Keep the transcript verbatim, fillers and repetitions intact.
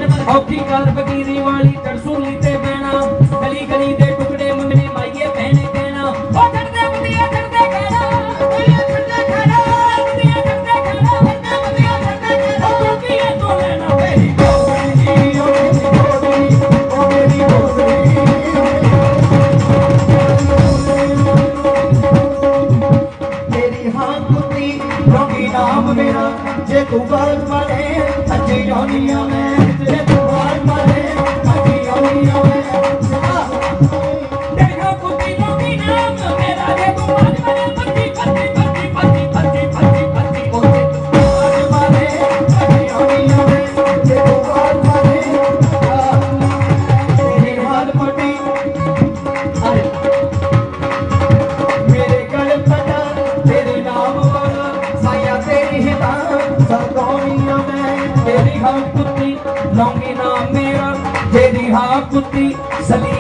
औखी car फकीरी वाली तरसूली ते बहना गली गली दे टुकड़े मंगने माइये बहने कहना ओ चढ़दे बदिया चढ़दे खाना बदिया चढ़दे खाना बदिया चढ़दे खाना वरना बदिया चढ़दे खाना तू की है तो लेना मेरी गोदड़ी ओ मेरी गोदड़ी ओ मेरी गोदड़ी तेरी हां कुत्ती रोगी नाम मेरा जे तू बात माने अच्छी जोनिया में जे तू बात माने अच्छी जोनिया में तेरी हां कुत्ती रोगी नाम मेरा जे तू बात माने पत्ती पत्ती पत्ती पत्ती पत्ती पत्ती पत्ती बोले तू बात माने अच्छी जोनिया में जे तू बात माने तेरी हाथ पट्टी अरे मेरे गल पटा तेरे नाम वाला साया तेरी हिता सरदौनिया में तेरी हाँ कुत्ती लौंगी नाम मेरा तेरी हाँ कुत्ती सली